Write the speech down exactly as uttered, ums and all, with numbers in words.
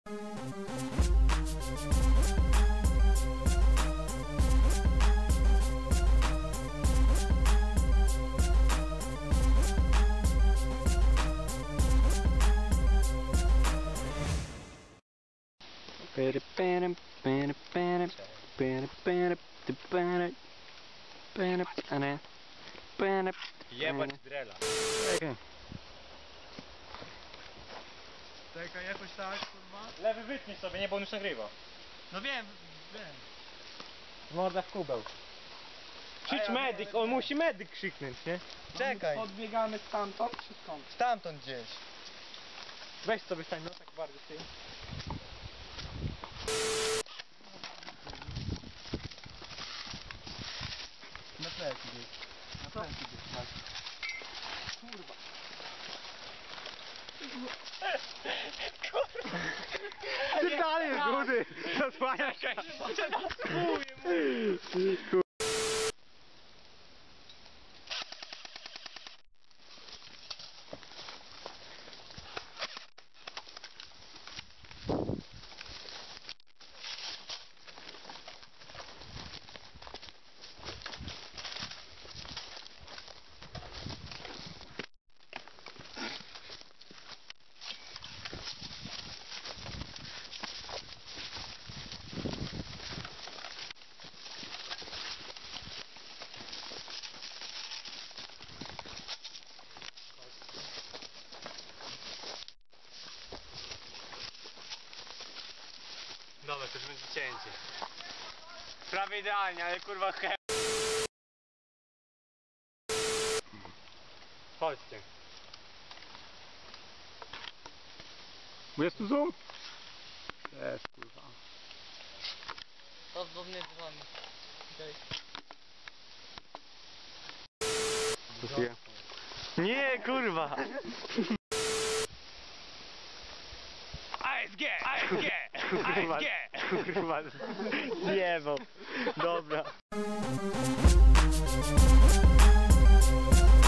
Jebać drela. Czekaj. Czekaj, jakoś tak, kurwa. Lewy wytnij sobie, nie, bo on już nagrywa. No wiem, wiem. Morda w kubeł. Krzycz medyk, on musi medyk krzyknąć, nie? Czekaj, Podbiegamy stamtąd czy skąd? stamtąd gdzieś. Weź sobie stań, no tak bardzo ty. Na plecy gdzieś. Na plecy gdzieś masz. Kurwa. Ty dalej jest rudy! Zasłaniasz się! Dobra, to już będzie cięcie. Prawie idealnie, ale kurwa he... Chodźcie. Jest tu zoom? Jest, kurwa. To z między wami. Okej. Sofia. Nie, kurwa! A S G! A S G! Kurwa, A S G! kurwa. Jebał. Dobra.